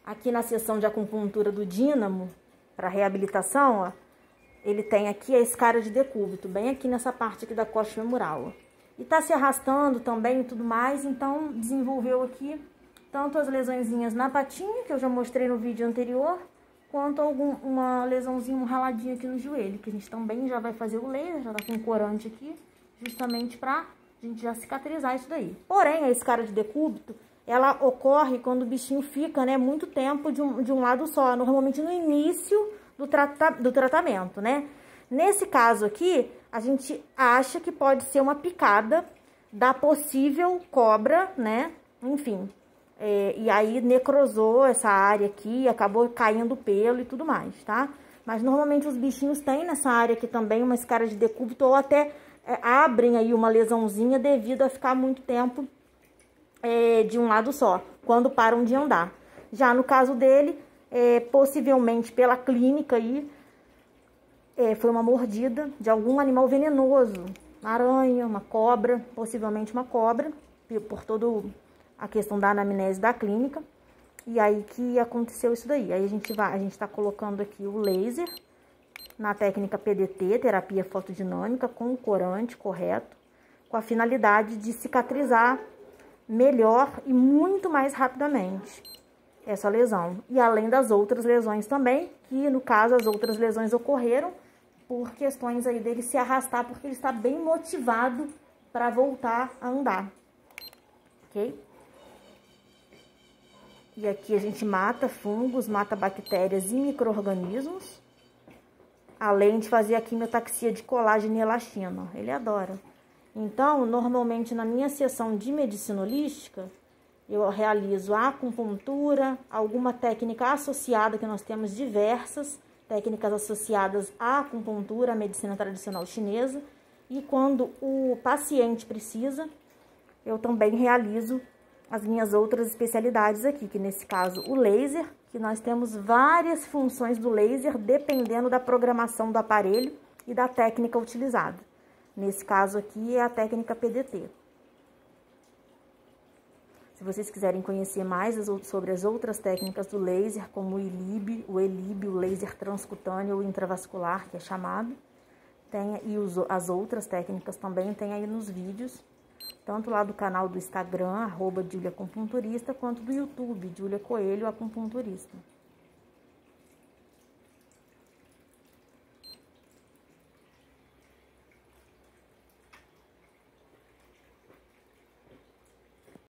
Aqui na seção de acupuntura do Dínamo, para reabilitação, ó, ele tem aqui a escara de decúbito, bem aqui nessa parte aqui da coxa femoral, ó. E tá se arrastando também e tudo mais, então desenvolveu aqui tanto as lesõezinhas na patinha, que eu já mostrei no vídeo anterior, quanto uma lesãozinha, um raladinho aqui no joelho, que a gente também já vai fazer o laser, já tá com corante aqui, justamente pra gente já cicatrizar isso daí. Porém, a escara de decúbito, ela ocorre quando o bichinho fica, né, muito tempo de um lado só, normalmente no início do tratamento, né? Nesse caso aqui, a gente acha que pode ser uma picada da possível cobra, né? Enfim, e aí necrosou essa área aqui, acabou caindo pelo e tudo mais, tá? Mas normalmente os bichinhos têm nessa área aqui também uma escara de decúbito ou até abrem aí uma lesãozinha devido a ficar muito tempo de um lado só, quando param de andar. Já no caso dele, possivelmente pela clínica aí, foi uma mordida de algum animal venenoso, uma aranha, uma cobra, possivelmente uma cobra, por toda a questão da anamnese da clínica. E aí que aconteceu isso daí. Aí a gente tá colocando aqui o laser na técnica PDT, terapia fotodinâmica, com o corante correto, com a finalidade de cicatrizar melhor e muito mais rapidamente essa lesão. E além das outras lesões também, que no caso as outras lesões ocorreram por questões aí dele se arrastar, porque ele está bem motivado para voltar a andar, ok? E aqui a gente mata fungos, mata bactérias e micro-organismos, além de fazer a quimiotaxia de colágeno e elastina. Ele adora. Então, normalmente na minha sessão de medicina holística, eu realizo a acupuntura, alguma técnica associada, que nós temos diversas técnicas associadas à acupuntura, à medicina tradicional chinesa. E quando o paciente precisa, eu também realizo as minhas outras especialidades aqui, que nesse caso o laser, que nós temos várias funções do laser, dependendo da programação do aparelho e da técnica utilizada. Nesse caso aqui é a técnica PDT. Se vocês quiserem conhecer mais sobre as outras técnicas do laser, como o ELIB, o laser transcutâneo ou intravascular, que é chamado, as outras técnicas também tem aí nos vídeos, tanto lá do canal do Instagram, @JuliaAcupunturista, quanto do YouTube, Julia Coelho Acupunturista.